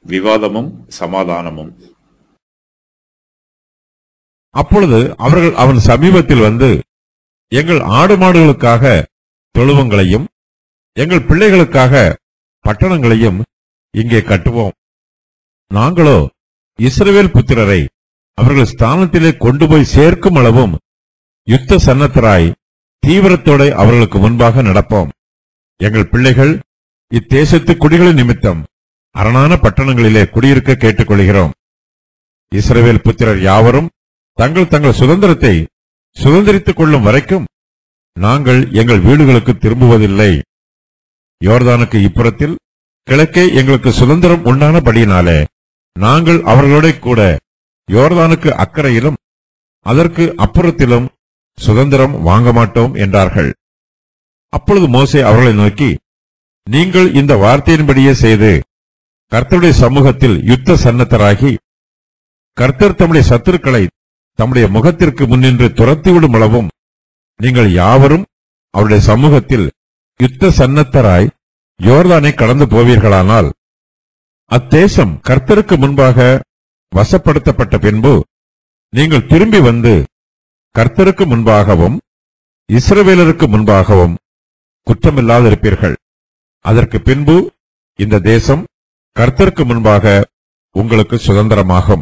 விவாதமும் சமாதானமும். அப்பொழுது அவர்கள் அவன் சமீபத்தில் வந்து, எங்கள் ஆடு மாடுகளுக்காக தொழுவங்களையும் எங்கள் பிள்ளைகளுக்காக பட்டணங்களையும் இங்கே கட்டுவோம். நாங்களோ இஸ்ரவேல் புத்திரரை அவர்கள் ஸ்தானத்திலே கொண்டு போய் சேர்க்கும் அளவும் யுத்த சன்னத்தராய் தீவிரத்தோட அவர்களுக்கு முன்பாக நடப்போம். எங்கள் பிள்ளைகள் இத்தேசத்து குடிகளின் நிமித்தம் அரணான பட்டணங்களிலே குடியிருக்க கேட்டுக்கொள்கிறோம். இஸ்ரவேல் புத்திரர் யாவரும் தங்கள் தங்கள் சுதந்திரத்தை சுதந்திரித்துக் கொள்ளும் வரைக்கும் நாங்கள் எங்கள் வீடுகளுக்கு திரும்புவதில்லை. யோர்தானுக்கு இப்புறத்தில் கிழக்கே எங்களுக்கு சுதந்திரம் உண்டானபடியினாலே நாங்கள் அவர்களோட கூட யோர்தானுக்கு அக்கறையிலும் அதற்கு அப்புறத்திலும் சுதந்திரம் வாங்க மாட்டோம் என்றார்கள். அப்பொழுது மோசே அவர்களை நோக்கி, நீங்கள் இந்த வார்த்தையின்படியே செய்து கர்த்தருடைய சமூகத்தில் யுத்த சன்னத்தராகி கர்த்தர் தம்முடைய சத்துருக்களை தம்முடைய முகத்திற்கு முன்னின்று துரத்திவிடும் அளவும் நீங்கள் யாவரும் அவருடைய சமூகத்தில் யுத்த சன்னத்தராய் யோர்தானை கடந்து போவீர்களானால் அத்தேசம் கர்த்தருக்கு முன்பாக வசப்படுத்தப்பட்ட பின்பு நீங்கள் திரும்பி வந்து கர்த்தருக்கு முன்பாகவும் இஸ்ரவேலருக்கு முன்பாகவும் குற்றமில்லாதிருப்பீர்கள். அதற்கு பின்பு இந்த தேசம் கர்த்தருக்கு முன்பாக உங்களுக்கு சுதந்திரமாகும்.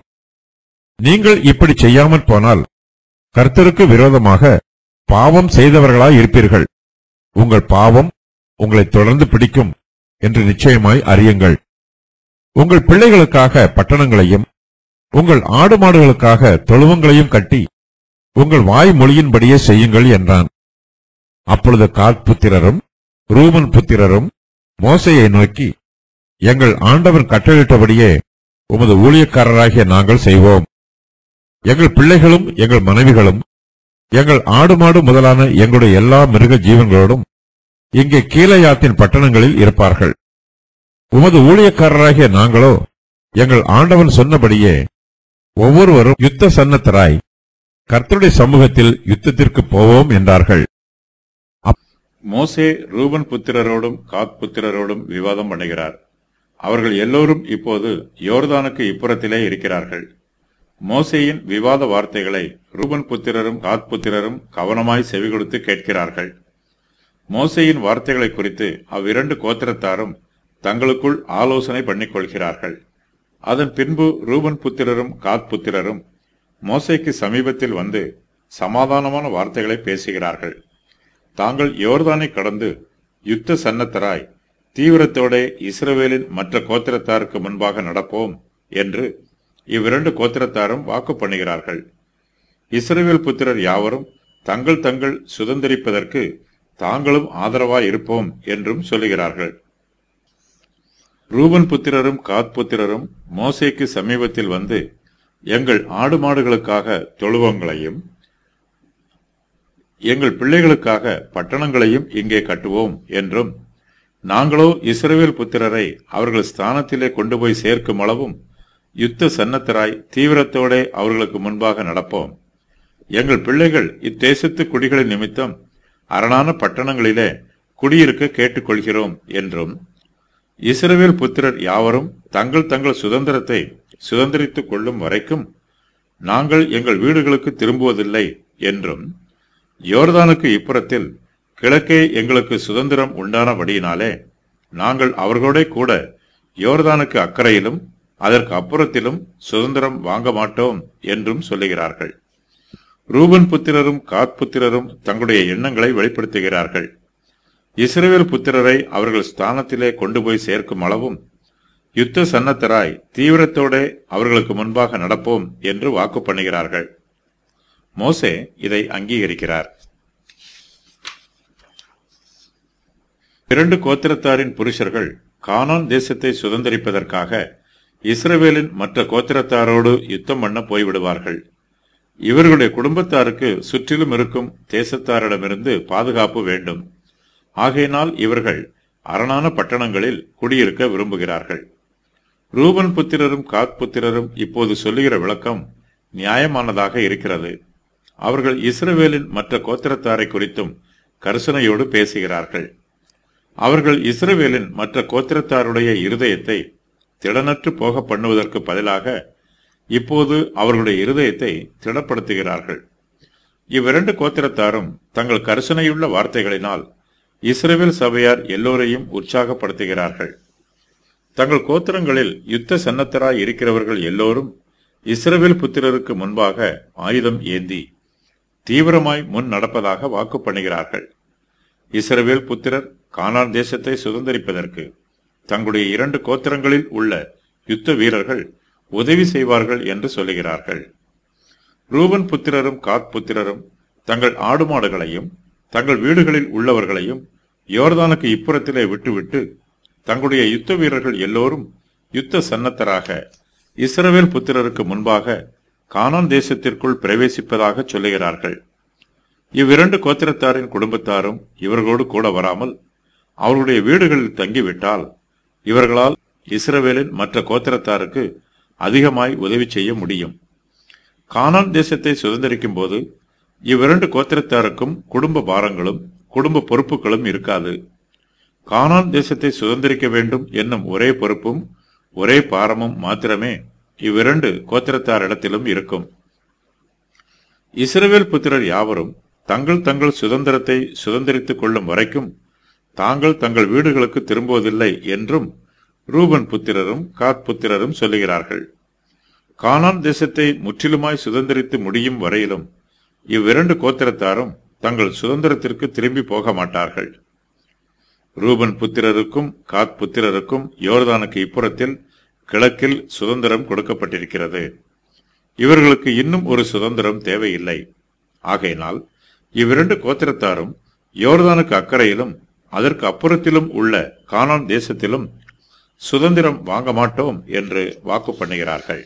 நீங்கள் இப்படி செய்யாமல் போனால் கர்த்தருக்கு விரோதமாக பாவம் செய்தவர்களாய் இருப்பீர்கள். உங்கள் பாவம் உங்களை தொடர்ந்து பிடிக்கும் என்று நிச்சயமாய் அறியுங்கள். உங்கள் பிள்ளைகளுக்காக பட்டணங்களையும் உங்கள் ஆடு மாடுகளுக்காக தொழுவங்களையும் கட்டி உங்கள் வாய் மொழியின்படியே செய்யுங்கள் என்றான். அப்பொழுது காத் புத்திரரும் ரூபன் புத்திரரும் மோசேயை நோக்கி, எங்கள் ஆண்டவர் கட்டளையிட்டபடியே உமது ஊழியக்காரராகிய நாங்கள் செய்வோம். எங்கள் பிள்ளைகளும் எங்கள் மனைவிகளும் எங்கள் ஆடு மாடு முதலான எங்களுடைய எல்லா மிருக ஜீவன்களோடும் இங்கே கீலேயாத்தின் பட்டணங்களில் இருப்பார்கள். உமது ஊழியக்காரராகிய நாங்களோ எங்கள் ஆண்டவன் சொன்னபடியே ஒவ்வொருவரும் யுத்த சன்னத்தராய் கர்த்தருடைய சமூகத்தில் யுத்தத்திற்கு போவோம் என்றார்கள். மோசே ரூபன் புத்திரரோடும் காத் புத்திரரோடும் விவாதம் பண்ணுகிறார். அவர்கள் எல்லோரும் இப்போது யோர்தானுக்கு இப்புறத்திலே இருக்கிறார்கள். மோசேயின் விவாத வார்த்தைகளை ரூபன் புத்திரரும் காத் புத்திரரும் கவனமாய் செவி கொடுத்து கேட்கிறார்கள். மோசேயின் வார்த்தைகளை குறித்து அவ்விரண்டு கோத்திரத்தாரும் தங்களுக்குள் ஆலோசனை பண்ணிக் கொள்கிறார்கள். அதன் பின்பு ரூபன் புத்திரரும் காத் புத்திரரும் மோசேக்கு சமீபத்தில் வந்து சமாதானமான வார்த்தைகளை பேசுகிறார்கள். தாங்கள் யோர்தானை கடந்து யுத்த சன்னத்தராய் தீவிரத்தோட இஸ்ரவேலின் மற்ற கோத்திரத்தாருக்கு முன்பாக நடப்போம் என்று இவ்விரண்டு கோத்திரத்தாரும் வாக்கு பண்ணுகிறார்கள். இஸ்ரவேல் புத்திரர் யாவரும் தங்கள் தங்கள் சுதந்திரிப்பதற்கு தாங்களும் ஆதரவாய் இருப்போம் என்றும் சொல்லுகிறார்கள். ரூபன் புத்திரரும் காத் புத்திரரும் மோசேக்கு சமீபத்தில் வந்து, எங்கள் ஆடு மாடுகளுக்காக தொழுவங்களையும் எங்கள் பிள்ளைகளுக்காக பட்டணங்களையும் இங்கே கட்டுவோம் என்றும், நாங்களோ இஸ்ரவேல் புத்திரரை அவர்கள் ஸ்தானத்திலே கொண்டு போய் சேர்க்கும் அளவும் யுத்த சன்னத்தராய் தீவிரத்தோட அவர்களுக்கு முன்பாக நடப்போம். எங்கள் பிள்ளைகள் இத்தேசத்து குடிகளின் நிமித்தம் அரணான பட்டணங்களிலே குடியிருக்க கேட்டுக்கொள்கிறோம் என்றும், இஸ்ரவேல் புத்திரர் யாவரும் தங்கள் தங்கள் சுதந்திரத்தை சுதந்திரித்துக் கொள்ளும் வரைக்கும் நாங்கள் எங்கள் வீடுகளுக்கு திரும்புவதில்லை என்றும், யோர்தானுக்கு இப்புறத்தில் கிழக்கே எங்களுக்கு சுதந்திரம் உண்டானபடியினாலே நாங்கள் அவர்களோட கூட யோர்தானுக்கு அக்கறையிலும் அதற்கு அப்புறத்திலும் சுதந்திரம் வாங்க மாட்டோம் என்றும் சொல்லுகிறார்கள். ரூபன் புத்திரரும் காத் புத்திரரும் தங்களுடைய எண்ணங்களை வெளிப்படுத்துகிறார்கள். இஸ்ரவேல் புத்திரரை அவர்கள் ஸ்தானத்திலே கொண்டு போய் சேர்க்கும் அளவும் யுத்த சன்னத்தராய் தீவிரத்தோட அவர்களுக்கு முன்பாக நடப்போம் என்று வாக்கு பண்ணுகிறார்கள். மோசே இதை அங்கீகரிக்கிறார். இரண்டு கோத்திரத்தாரின் புருஷர்கள் கானான் தேசத்தை சுதந்திரிப்பதற்காக இஸ்ரவேலின் மற்ற கோத்திரத்தாரோடு யுத்தம் பண்ண போய்விடுவார்கள். இவர்களுடைய குடும்பத்தாருக்கு சுற்றிலும் இருக்கும் தேசத்தாரிடமிருந்து பாதுகாப்பு வேண்டும். ஆகையினால் இவர்கள் அரணான பட்டணங்களில் குடியிருக்க விரும்புகிறார்கள். ரூபன் புத்திரரும் காத் புத்திரரும் இப்போது சொல்லுகிற விளக்கம் நியாயமானதாக இருக்கிறது. அவர்கள் இஸ்ரவேலின் மற்ற கோத்திரத்தாரை குறித்தும் கரிசனையோடு பேசுகிறார்கள். அவர்கள் இஸ்ரவேலின் மற்ற கோத்திரத்தாருடைய இருதயத்தை திடனற்று போக பண்ணுவதற்கு பதிலாக இப்போது அவர்களுடைய இருதயத்தை திடப்படுத்துகிறார்கள். இவ்விரண்டு கோத்திரத்தாரும் தங்கள் கரிசனையுள்ள வார்த்தைகளினால் இஸ்ரவேல் சபையார் எல்லோரையும் உற்சாகப்படுத்துகிறார்கள். தங்கள் கோத்திரங்களில் யுத்த சன்னத்தராய் இருக்கிறவர்கள் எல்லோரும் இஸ்ரவேல் புத்திரருக்கு முன்பாக ஆயுதம் ஏந்தி தீவிரமாய் முன் நடப்பதாக வாக்கு பண்ணுகிறார்கள். இஸ்ரவேல் புத்திரர் கானான் தேசத்தை சுதந்தரிப்பதற்கு தங்களுடைய இரண்டு கோத்திரங்களில் உள்ள யுத்த வீரர்கள் உதவி செய்வார்கள் என்று சொல்லுகிறார்கள். ரூபன் புத்திரரும் காத் புத்திரரும் தங்கள் ஆடு மாடுகளையும் தங்கள் வீடுகளில் உள்ளவர்களையும் யோர்தானுக்கு இப்புறத்திலே விட்டுவிட்டு தங்களுடைய யுத்த வீரர்கள் எல்லோரும் யுத்த சன்னத்தராக இஸ்ரவேல் புத்திரருக்கு முன்பாக கானான் தேசத்திற்குள் பிரவேசிப்பதாக சொல்லுகிறார்கள். இவ்விரண்டு கோத்திரத்தாரின் குடும்பத்தாரும் இவர்களோடு கூட வராமல் அவர்களுடைய வீடுகளில் தங்கிவிட்டால் இவர்களால் இஸ்ரவேலின் மற்ற கோத்திரத்தாருக்கு அதிகமாய் உதவி செய்ய முடியும். கானான் தேசத்தை சுதந்திரிக்கும் போது இவ்விரண்டு கோத்திரத்தாருக்கும் குடும்ப பாரங்களும் குடும்ப பொறுப்புகளும் இருக்காது. கானான் தேசத்தை சுதந்திரிக்க வேண்டும் என்னும் ஒரே பொறுப்பும் ஒரே பாரமும் மாத்திரமே இவ்விரண்டு கோத்திரத்தாரிடத்திலும் இருக்கும். இஸ்ரவேல் புத்திரர் யாவரும் தங்கள் தங்கள் சுதந்திரத்தை சுதந்திரித்துக் கொள்ளும் வரைக்கும் தாங்கள் தங்கள் வீடுகளுக்கு திரும்புவதில்லை என்றும் ரூபன் புத்திரரும் காத் புத்திரரும் சொல்லுகிறார்கள். கானான் தேசத்தை முற்றிலுமாய் சுதந்திரித்து முடியும் வரையிலும் இவ்விரண்டு கோத்திரத்தாரும் தங்கள் சுதந்திரத்திற்கு திரும்பி போக மாட்டார்கள். ரூபன் புத்திரருக்கும் காத் புத்திரருக்கும் யோர்தானுக்கு இப்புறத்தில் கிழக்கில் சுதந்திரம் கொடுக்கப்பட்டிருக்கிறது. இவர்களுக்கு இன்னும் ஒரு சுதந்திரம் தேவையில்லை. ஆகையினால் இவ்விரண்டு கோத்திரத்தாரும் யோர்தானுக்கு அக்கறையிலும் அதற்கு அப்புறத்திலும் உள்ள கானான் தேசத்திலும் சுதந்திரம் வாங்க மாட்டோம் என்று வாக்கு பண்ணுகிறார்கள்.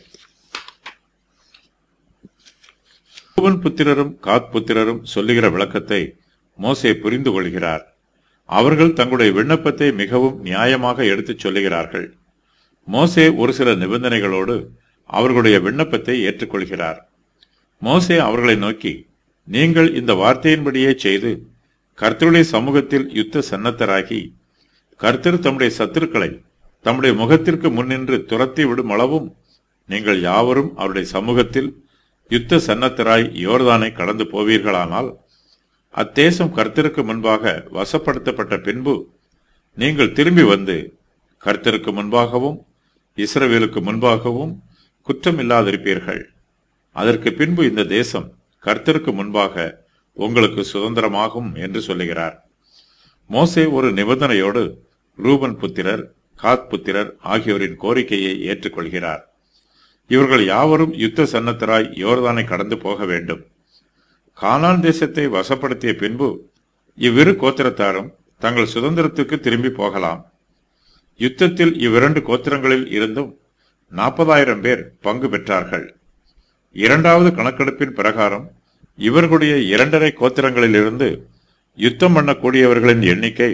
ரூபன் புத்திரரும் காத் புத்திரரும் சொல்லுகிற விளக்கத்தை மோசே புரிந்து கொள்கிறார். அவர்கள் தங்களுடைய விண்ணப்பத்தை மிகவும் நியாயமாக எடுத்துச் சொல்லுகிறார்கள். மோசே ஒரு சில நிபந்தனைகளோடு அவர்களுடைய விண்ணப்பத்தை ஏற்றுக்கொள்கிறார். மோசே அவர்களை நோக்கி, நீங்கள் இந்த வார்த்தையின்படியே செய்து கர்த்தருடைய சமூகத்தில் யுத்த சன்னத்தராகி கர்த்தர் தம்முடைய சத்துருக்களை தம்முடைய முகத்திற்கு முன்னின்று துரத்தி விடும் அளவும் நீங்கள் யாவரும் அவருடைய சமூகத்தில் யுத்த சன்னத்தராய் யோர்தானை கடந்து போவீர்களானால் அத்தேசம் கர்த்தருக்கு முன்பாக வசப்படுத்தப்பட்ட பின்பு நீங்கள் திரும்பி வந்து கர்த்தருக்கு முன்பாகவும் இஸ்ரவேலுக்கு முன்பாகவும் குற்றமில்லாதிருப்பீர்கள். அதற்கு பின்பு இந்த தேசம் கர்த்தருக்கு முன்பாக உங்களுக்கு சுதந்திரமாகும் என்று சொல்லுகிறார். மோசே ஒரு நிபந்தனையோடு ரூபன் புத்திரர் காத் புத்திரர் ஆகியோரின் கோரிக்கையை ஏற்றுக்கொள்கிறார். இவர்கள் யாவரும் யுத்த சன்னத்தராய் யோர்தானை கடந்து போக வேண்டும். கானான் தேசத்தை வசப்படுத்திய பின்பு இவ்விரு கோத்திரத்தாரும் தங்கள் சுதந்திரத்துக்கு திரும்பி போகலாம். யுத்தத்தில் இவ்விரண்டு கோத்திரங்களில் இருந்தும் 40,000 பேர் பங்கு பெற்றார்கள். இரண்டாவது கணக்கெடுப்பின் பிரகாரம் இவர்களுடைய 2.5 கோத்திரங்களிலிருந்து யுத்தம் பண்ணக்கூடியவர்களின் எண்ணிக்கை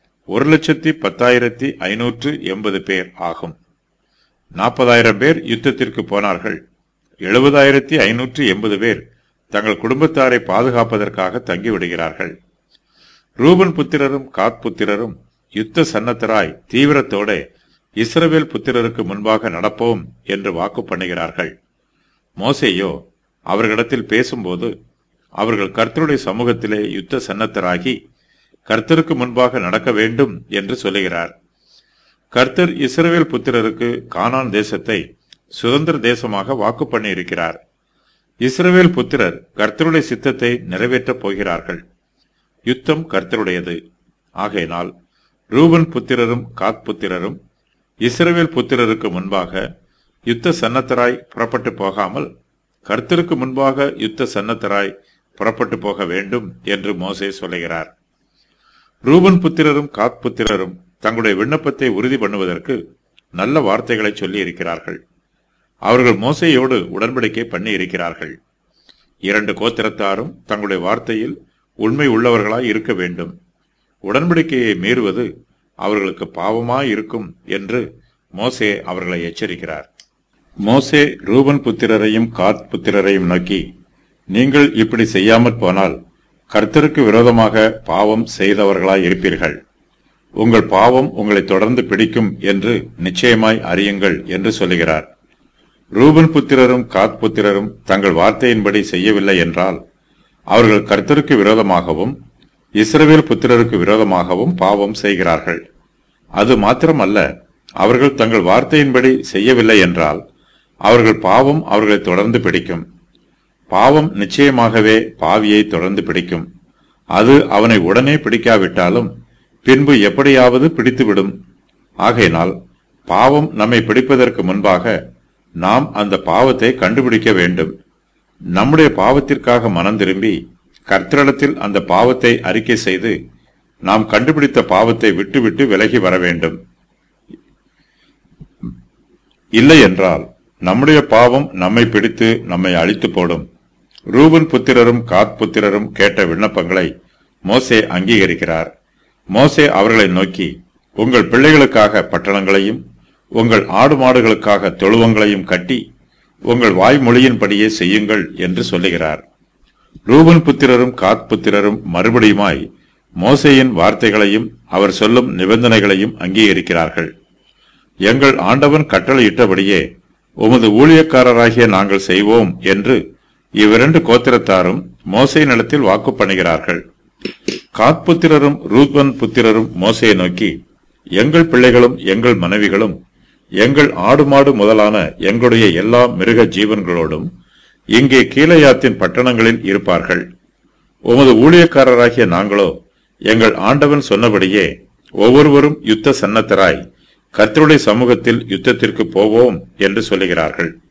1,10,580 பேர் ஆகும். 40,000 பேர் யுத்தத்திற்கு போனார்கள். 70,580 பேர் தங்கள் குடும்பத்தாரை பாதுகாப்பதற்காக தங்கிவிடுகிறார்கள். ரூபன் புத்திரரும் காத் புத்திரரும் யுத்த சன்னத்தராய் தீவிரத்தோட இஸ்ரவேல் புத்திரருக்கு முன்பாக நடப்போம் என்று வாக்கு பண்ணுகிறார்கள். மோசேயோ அவர்களிடத்தில் பேசும்போது அவர்கள் கர்த்தருடைய சமூகத்திலே யுத்த சன்னத்தராகி கர்த்தருக்கு முன்பாக நடக்க வேண்டும் என்று சொல்லுகிறார். கர்த்தர் இஸ்ரவேல் புத்திரருக்கு கானான் தேசத்தை சுதந்திர தேசமாக வாக்கு பண்ணி இருக்கிறார். இஸ்ரவேல் புத்திரர் கர்த்தருடைய சித்தத்தை நிறைவேற்றப் போகிறார்கள். யுத்தம் கர்த்தருடையது. ஆகையினால் ரூபன் புத்திரரும் காத் புத்திரரும் இஸ்ரவேல் புத்திரருக்கு முன்பாக யுத்த சன்னத்தராய் புறப்பட்டு போகாமல் கர்த்தருக்கு முன்பாக யுத்த சன்னத்தராய் புறப்பட்டு போக வேண்டும் என்று மோசே சொல்லுகிறார். ரூபன் புத்திரரும் காத் புத்திரரும் தங்களுடைய விண்ணப்பத்தை உறுதி பண்ணுவதற்கு நல்ல வார்த்தைகளை சொல்லி இருக்கிறார்கள். அவர்கள் மோசேயோடு உடன்படிக்கை பண்ணி இருக்கிறார்கள். 2 கோத்திரத்தாரும் தங்களுடைய வார்த்தையில் உண்மை உள்ளவர்களாய் இருக்க வேண்டும். உடன்படிக்கையை மீறுவது அவர்களுக்கு பாவமாய் இருக்கும் என்று மோசே அவர்களை எச்சரிக்கிறார். மோசே ரூபன் புத்திரரையும் காத் புத்திரரையும் நோக்கி, நீங்கள் இப்படி செய்யாமற் போனால் கர்த்தருக்கு விரோதமாக பாவம் செய்தவர்களாய் இருப்பீர்கள். உங்கள் பாவம் உங்களை தொடர்ந்து பிடிக்கும் என்று நிச்சயமாய் அறியுங்கள் என்று சொல்லுகிறார். ரூபன் புத்திரரும் காத் புத்திரரும் தங்கள் வார்த்தையின்படி செய்யவில்லை என்றால் அவர்கள் கர்த்தருக்கு விரோதமாகவும் இஸ்ரவேல் புத்திரருக்கு விரோதமாகவும் பாவம் செய்கிறார்கள். அது மாத்திரமல்ல, அவர்கள் தங்கள் வார்த்தையின்படி செய்யவில்லை என்றால் அவர்கள் பாவம் அவர்களை தொடர்ந்து பிடிக்கும். பாவம் நிச்சயமாகவே பாவியை தொடர்ந்து பிடிக்கும். அது அவனை உடனே பிடிக்காவிட்டாலும் பின்பு எப்படியாவது பிடித்துவிடும். ஆகையினால் பாவம் நம்மை பிடிப்பதற்கு முன்பாக நாம் அந்த பாவத்தை கண்டுபிடிக்க வேண்டும். நம்முடைய பாவத்திற்காக மனம் திரும்பி கர்த்தரிடத்தில் அந்த பாவத்தை அறிக்கை செய்து நாம் கண்டுபிடித்த பாவத்தை விட்டுவிட்டு விலகி வர வேண்டும். இல்லை என்றால் நம்முடைய பாவம் நம்மை பிடித்து நம்மை அழித்து போடும். ரூபன் புத்திரரும் காத் புத்திரரும் கேட்ட விண்ணப்பங்களை மோசே அங்கீகரிக்கிறார். மோசே அவர்களை நோக்கி, உங்கள் பிள்ளைகளுக்காக பட்டணங்களையும் உங்கள் ஆடு மாடுகளுக்காக தொழுவங்களையும் கட்டி உங்கள் வாய்மொழியின்படியே செய்யுங்கள் என்று சொல்லுகிறார். ரூபன் புத்திரரும் காத் புத்திரரும் மறுபடியுமாய் மோசேயின் வார்த்தைகளையும் அவர் சொல்லும் நிபந்தனைகளையும் அங்கீகரிக்கிறார்கள். எங்கள் ஆண்டவன் கட்டளையிட்டபடியே உமது ஊழியக்காரராகிய நாங்கள் செய்வோம் என்று இவ்விரண்டு கோத்திரத்தாரும் மோசேயினிடத்தில் வாக்கு பண்ணுகிறார்கள். காத் புத்திரரும் ரூபன் புத்திரரும் மோசேயை நோக்கி, எங்கள் பிள்ளைகளும் எங்கள் மனைவிகளும் எங்கள் ஆடு மாடு முதலான எங்களுடைய எல்லா மிருக ஜீவன்களோடும் இங்கே கீலேயாத்தின் பட்டணங்களில் இருப்பார்கள். உமது ஊழியக்காரராகிய நாங்களோ எங்கள் ஆண்டவன் சொன்னபடியே ஒவ்வொருவரும் யுத்த சன்னத்தராய் கர்த்தருடைய சமூகத்தில் யுத்தத்திற்கு போவோம் என்று சொல்லுகிறார்கள்.